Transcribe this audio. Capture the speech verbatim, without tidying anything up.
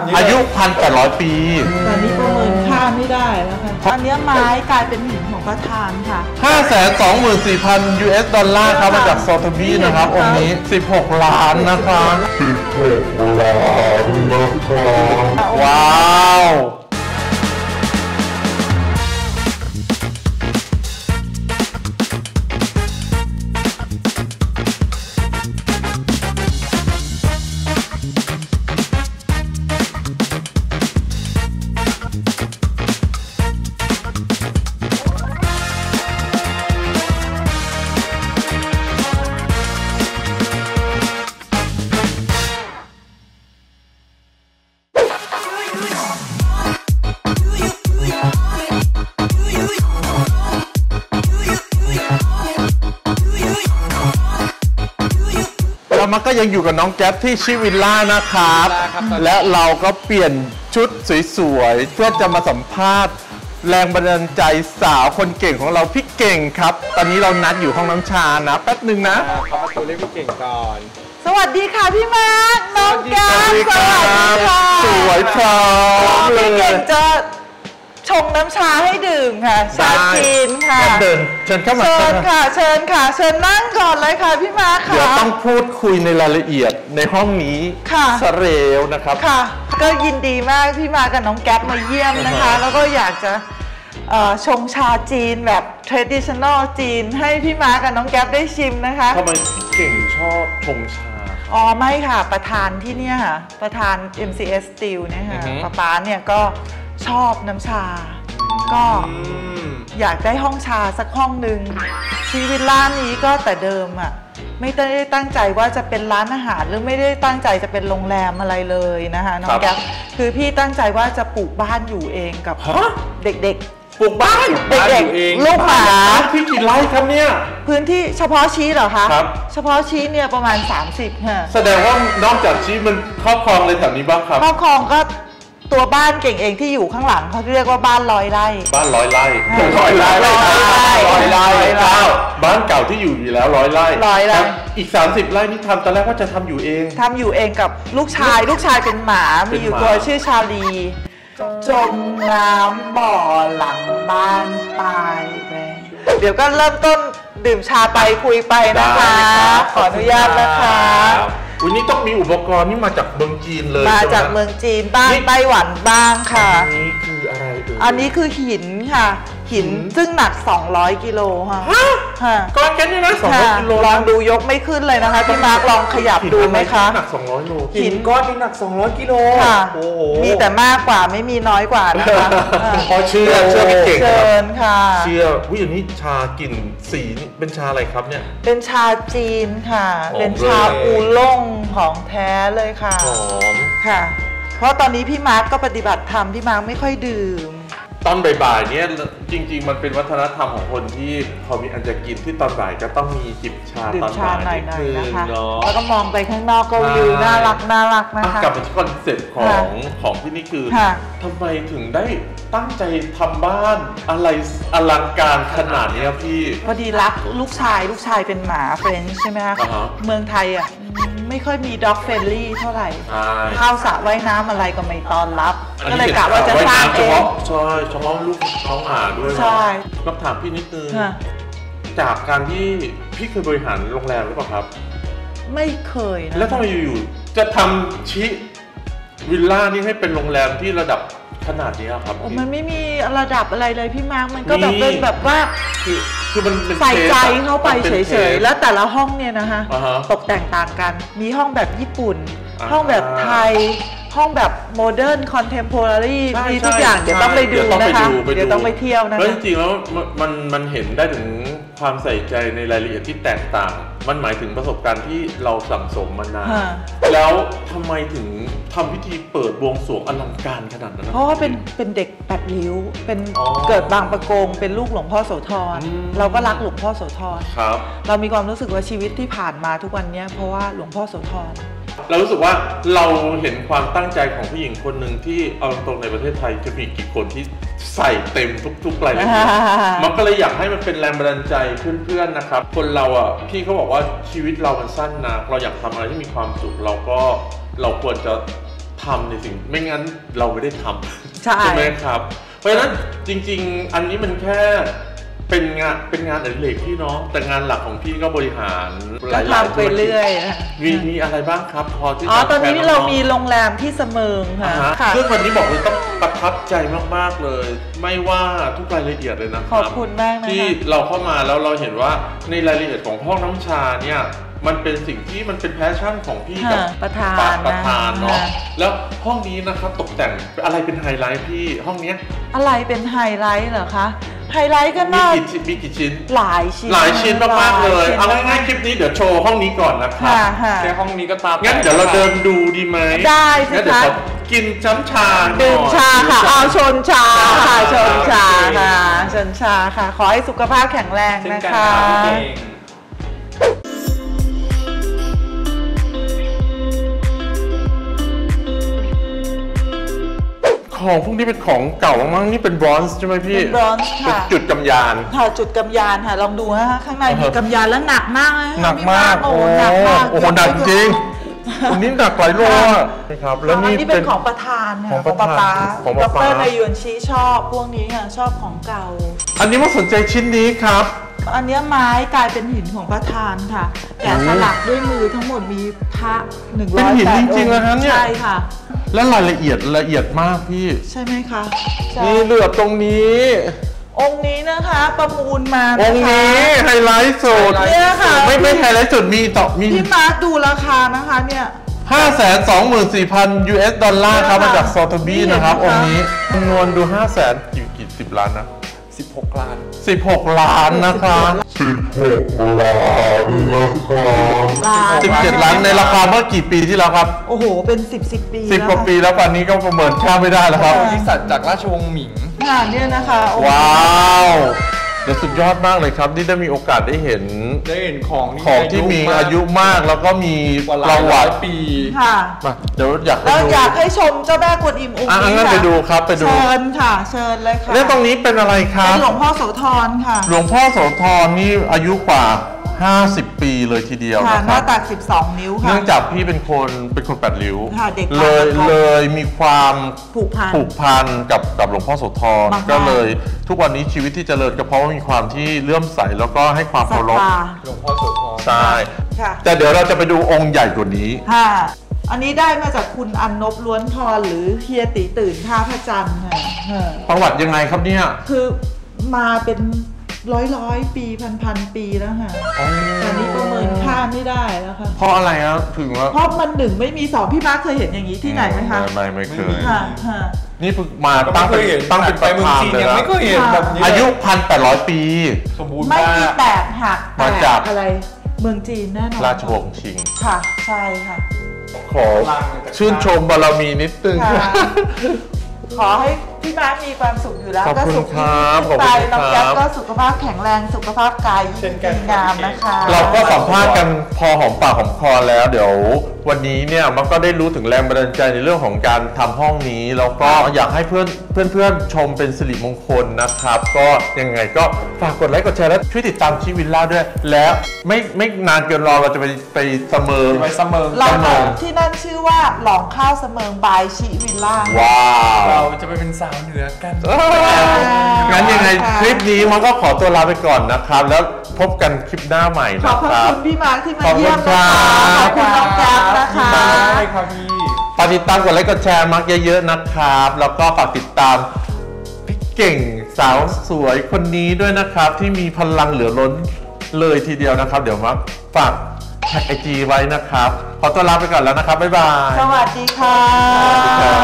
อายุ หนึ่งพันแปดร้อย ปีตอนนี้ประเมินค่าไม่ได้แล้วค่ะตอนนี้ไม้กลายเป็นหินของประธานค่ะห้าแสนสองหมื่นสี่พัน ยู เอส ดอลลาร์ครับมาจากโซทบีนะครับองค์นี้สิบหกล้านนะครับสิบหกล้านนะครับว้าวมันก็ยังอยู่กับน้องแก๊ปที่ชิวิลล่านะครับและเราก็เปลี่ยนชุดสวยๆเพื่อจะมาสัมภาษณ์แรงบันดาลใจสาวคนเก่งของเราพี่เก่งครับตอนนี้เรานัดอยู่ห้องน้ำชานะแป๊บหนึ่งนะเขามาตัวเรียกพี่เก่งก่อนสวัสดีค่ะพี่มาร์คน้องแก๊ปสวัสดีค่ะสวยพร้อมเลยพี่เก่งจะชงน้ำชาให้ดื่มค่ะชาจีนค่ะเดินเชิญเข้ามาเชิญค่ะเชิญค่ะเชิญนั่งก่อนเลยค่ะพี่มาร์คค่ะเดี๋ยวต้องพูดคุยในรายละเอียดในห้องนี้ค่ะสเรวนะครับค่ะก็ยินดีมากพี่มาร์คกับน้องแก๊ปมาเยี่ยมนะคะแล้วก็อยากจะชงชาจีนแบบ traditional จีนให้พี่มาร์คกับน้องแก๊ปได้ชิมนะคะทำไมพี่เก่งชอบชงชาอ๋อไม่ค่ะประธานที่เนี่ยค่ะประธาน เอ็ม ซี เอส Steel เนี่ยค่ะป้าป๊าเนี่ยก็ชอบน้ำชาก็อยากได้ห้องชาสักห้องหนึ่งชีวิตร้านนี้ก็แต่เดิมอ่ะไม่ได้ตั้งใจว่าจะเป็นร้านอาหารหรือไม่ได้ตั้งใจจะเป็นโรงแรมอะไรเลยนะคะน้องแก๊ปคือพี่ตั้งใจว่าจะปลูกบ้านอยู่เองกับเด็กๆปลูกบ้านเด็กๆลูกหมาพี่กี่ไร่ครับเนี่ยพื้นที่เฉพาะชี้เหรอคะครับเฉพาะชี้เนี่ยประมาณสามสิบค่ะแสดงว่านอกจากชี้มันครอบครองเลยแถวนี้บ้างครับครอบครองก็ตัวบ้านเก่งเองที่อยู่ข้างหลังเขาเรียกว่าบ้านร้อยไร่บ้านร้อยไร่ร้อยไร่ร้อยไร่เก้าบ้านเก่าที่อยู่อยู่แล้วร้อยไร่ร้อยไร่อีกสามสิบไร่นี่ทำตอนแรกว่าจะทำอยู่เองทำอยู่เองกับลูกชายลูกชายเป็นหมามีอยู่ตัวชื่อชาลีจมน้ำบ่อหลังบ้านตายไปเดี๋ยวก็เริ่มต้นดื่มชาไปคุยไปนะคะขออนุญาตนะคะวันนี้ต้องมีอุปกรณ์นี่มาจากเมืองจีนเลยมาจากเมืองจีนบ้างไต้หวันบ้างค่ะอันนี้คืออะไรเอ่ยอันนี้คือหินค่ะหินซึ่งหนักสองร้อยกิโลค่ะค่ะก้อนแค่นี้นะสองร้อยกิโลลองดูยกไม่ขึ้นเลยนะคะพี่มาร์คลองขยับดูไหมคะหนักสองร้อยโลหินก้อนนี้หนักสองร้อยกิโลค่ะมีแต่มากกว่าไม่มีน้อยกว่านะคะพอเชื่อเชื่อพี่เก่งเชิญค่ะเชื่อวิอย่างนี้ชากลิ่นสีนี่เป็นชาอะไรครับเนี่ยเป็นชาจีนค่ะเป็นชาอูล่งของแท้เลยค่ะหอมค่ะเพราะตอนนี้พี่มาร์คก็ปฏิบัติธรรมพี่มาร์คไม่ค่อยดื่มตอนบ่ายๆเนี่ยจริงๆมันเป็นวัฒนธรรมของคนที่เขามีอันจะกินที่ตอนบ่ายก็ต้องมีจิบชาตอนบ่ายหน่อยๆนะคะแล้วก็มองไปข้างนอกก็วิวน่ารักน่ารักนะคะกลับมาที่คอนเซ็ปต์ของของที่นี่คือทำไมถึงได้ตั้งใจทำบ้านอะไรอลังการขนาดนี้พี่พอดีรักลูกชายลูกชายเป็นหมาเฟรนช์ใช่ไหมคะเมืองไทยอ่ะไม่ค่อยมีด็อกเฟรนลี่เท่าไหร่เข้าสระว่ายน้ำอะไรก็ไม่ต้อนรับก็เลยกะว่าจะสร้างเองใช่เฉพาะลูกน้องหมาด้วยใช่ก็ถามพี่นิดนึงจากการที่พี่เคยบริหารโรงแรมหรือเปล่าครับไม่เคยนะแล้วทำไมอยู่ๆจะทำชิวิลล่านี่ให้เป็นโรงแรมที่ระดับขนาดนี้ครับมันไม่มีระดับอะไรเลยพี่มาร์คมันก็แบบเป็นแบบว่าคือคือมันใส่ใจเข้าไปเฉยๆแล้วแต่ละห้องเนี่ยนะคะตกแต่งต่างกันมีห้องแบบญี่ปุ่นห้องแบบไทยห้องแบบโมเดิร์นคอนเทมโพรารีมีทุกอย่างเดี๋ยวต้องไปดูนะคะเดี๋ยวต้องไปเที่ยวนะคะแล้วจริงๆแล้วมันมันเห็นได้ถึงความใส่ใจในรายละเอียดที่แตกต่างมันหมายถึงประสบการณ์ที่เราสั่งสมมานานแล้วทำไมถึงทำพิธีเปิดบวงสรวงอลังการขนาดนั้นเพราะว่าเป็นเป็นเด็กแปดริ้วเป็นเกิดบางประกงเป็นลูกหลวงพ่อโสธรเราก็รักหลวงพ่อโสธรเรามีความรู้สึกว่าชีวิตที่ผ่านมาทุกวันนี้เพราะว่าหลวงพ่อโสธรเรารู้สึกว่าเราเห็นความตั้งใจของผู้หญิงคนหนึ่งที่เอาตรงในประเทศไทยจะมีกี่คนที่ใส่เต็มทุกๆรายละเอียดมันก็เลยอยากให้มันเป็นแรงบันดาลใจเพื่อนๆนะครับคนเราอ่ะพี่เขาบอกว่าชีวิตเรามันสั้นนะเราอยากทำอะไรที่มีความสุขเราก็เราควรจะททำในสิ่งไม่งั้นเราไม่ได้ทำใช่ใช่ไหมครับเพราะฉะนั้นจริงๆอันนี้มันแค่เป็นงานเป็นงานอดิเรกพี่เนาะแต่งานหลักของพี่ก็บริหารหก็ลายๆทำไปเรื่อยมีมีอะไรบ้างครับพอที่อ๋อจะตอนนี้แชร์เรางๆมีโรงแรมที่เสมิงอ่าค่ะฮะค่ะซึ่งวันนี้บอกเลยต้องประทับใจมากๆเลย ไม่ว่าทุกรายละเอียดเลยนะคขรัอบบคุณมากนะคะที่เราเข้ามาแล้วเราเห็นว่าในรายละเอียดของห้องน้ำชาเนี่ยมันเป็นสิ่งที่มันเป็นแพชชั่นของพี่กับค่ะประธานปประธานเนาะค่ะแล้วห้องนี้นะครับตกแต่งอะไรเป็นไฮไลท์พี่ห้องเนี้ยอะไรเป็นไฮไลท์เหรอคะไฮไลท์ก็มีน่ากี่ชิ้นมีกี่ชิ้นหลายชิ้นหลายชิ้นมากๆเลยหเอาชิ้นง่ายๆคลิปนี้เดี๋ยวโชว์ห้องนี้ก่อนนะครับค่ะค่ะแค่ห้องนี้ก็ตามงั้นเดี๋ยวเราเดินดูดีไหมได้สิงั้นเดี๋ยวคะขอกินจ้ำชาหน่อยดื่มชาค่ะเอาชนชาค่ะชนชาโอเคค่ะชนชาค่ะ ขอให้สุขภาพแข็งแรงเช่นนะกันคะครับพี่เก่งของพวกนี้เป็นของเก่ามากๆนี่เป็นบรอนซ์ใช่ไหมพี่เป็นบรอนซ์เป็นค่ะจุดกำยานค่ะจุดกำยานค่ะลองดูนะคะข้างในอ่าฮะมีกำยานแล้วหนักมากเลยค่ะหนักมากโอ้โอ้โหหนักมากโอ้โหหนักจริงวันนี้หนักหลายโลอะนะครับแล้วอันนี่นี้เป็นของประธานค่ะของประธานป๊าของดป๊าป๊ารนายยวนชี้ชอบพวกนี้ค่ะชอบของเก่าอันนี้มาสนใจชิ้นนี้ครับอันเนี้ยไม้กลายเป็นหินของประธานค่ะแกะสลักด้วยมือทั้งหมดมีพระหนึ่งร้เป็อน ยหินแปดจริงๆองนะฮะค์เนี่ยใช่ค่ะและรายละเอียดละเอียดมากพี่ใช่ไหมคะใช่นี่เหลือบตรงนี้องค์นี้นะคะประมูลมาอนะคะงค์นี้ไฮไลท์สุดเนี่ยค่ะไม่ไม่ไฮไลท์สุดมีต่อมีพี่มาร์คดูราคานะคะเนี่ยห้าแสนสองหมื่นสี่พัน ยู เอส ดอลลาร์ครับเนี่ยมาค่ะจากซอตบีนี่นะครับเห็อนไหมคะงค์นี้จำนวนดูห้าแสนกี่กี่สิบล้านนะสิบหกล้านสิบหกล้านนะครับล้านสิบเจ็ดล้านในราคาเมื่อกี่ปีที่แล้วครับโอ้โหเป็นสิบสิบปีสิบแล้วกว่าปีแล้วป่านนี้ก็ประเมินค่าไม่ได้แล้วครับบริษัทจากราชวงศ์หมิงงานเนี่ยนะคะโอ้โหว้าว เดี๋ยวสุดยอดมากเลยครับที่ได้มีโอกาสได้เห็นได้เห็นของของที่มีอายุมากแล้วก็มีกว่าหปลาระยวัร้อยติปีค่ะมาเดี๋ยวอยากไปเราดูอยากให้ชมเจ้าแม่กวนอิมองค์อ่ะนี้งั้นค่ะไปดูครับไปดูเชิญค่ะ เชิญเลยค่ะแล้วตรงนี้เป็นอะไรครัเป็บนหลวงพ่อโสธรค่ะหลวงพ่อโสธรนี่อายุกว่าห้าสิบปีเลยทีเดียวค่ะนะหคน้ารับตักสิบสองนิ้วค่ะเนื่องจากพี่เป็นคนเป็นคนแปดริ้วค่ะเด็กเลยปากกระพงเลยมีความผูกพันผูกพันกับกับหลวงพ่อโสธรมากๆก็เลยทุกวันนี้ชีวิตที่เจริญก็เพราะว่ามีความที่เลื่อมใสแล้วก็ให้ความศรัเคาทรพธาหลวงพ่อโสธรใช่ค่ะแต่เดี๋ยวเราจะไปดูองค์ใหญ่กว่านี้ค่ะ อันนี้ได้มาจากคุณอันนบล้วนพรหรือเฮียตีตื่นท่าพระจันทร์ค่ะค่ะประวัติยังไงครับเนี่ยคือมาเป็นร้อยร้อยปีพันพันปีแล้วค่ะแต่นี้ประเมินค่าไม่ได้แล้วค่ะเพราะอะไรครับถึงว่าเพราะมันหนึ่งไม่มีสองพี่มาร์คเคยเห็นอย่างนี้ที่ไหนไหมคะไม่ไม่เคยค่ะค่ะนี่เพิ่งมาก็ตั้งไม่เป็นเคยเห็นตั้งเป็นประไปเมืองธานจีนเลยยังนะไม่เคยเห็นแบบนี้อายุพันแปดร้อยปีสมบูรณ์ไม่มากมีแตกหักแตมาจากกอะไรเมืองจีนแน่นอนราชวงศ์ชิงค่ะ ใช่ค่ะขอชื่นชมบารมีนิดนึงค่ะ ขอให้พี่มาร์คมีความสุขอยู่แล้วขอบก็คุณสุขครับขึ้นไปขอบคุณครับน้องแก๊ปก็สุขภาพแข็งแรงสุขภาพกายเช่นกันดีงามนะคะเราก็สัมภาษณ์กันพอหอมปากหอมคอแล้วเดี๋ยววันนี้เนี่ยมันก็ได้รู้ถึงแรงบันดาลใจในเรื่องของการทำห้องนี้แล้วก็อยากให้เพื่อนเพื่อนเพื่อนชมเป็นสิริมงคลนะครับ ก็ยังไงก็ฝากกดไลค์กดแชร์และช่วยติดตามชีวิลล่าด้วย แล้วไม่ไม่นานเกินรอเราจะไปไปเสมอไปเสมอเราเสมอที่นั่นชื่อว่าหลองข้าวเสมิงบายชิวิลล่าว้าวเราจะไปเป็นสาวเหนือกันงั้นยังไงคลิปนี้มันก็ขอตัวลาไปก่อนนะครับ แล้วพบกันคลิปหน้าใหม่ขอบนะพคระรับคุณพี่มาร์คที่มาขอบคุณเยี่ยมนะคะคขรัอบ บคุณน้องแก๊ปนะคะได้ครับพี่ฝากติดตามกดไลค์กดแชร์มักเยอะๆนะครับ แล้วก็ฝากติดตามพี่เก่งสาวสวยคนนี้ด้วยนะครับ ที่มีพลังเหลือล้นเลยทีเดียวนะครับ เดี๋ยวมักฝากแท็กไอจีไว้นะครับ ขอตัวลาไปก่อนแล้วนะครับ บ๊ายบายสวัสดีค่ะสวัสดีครับ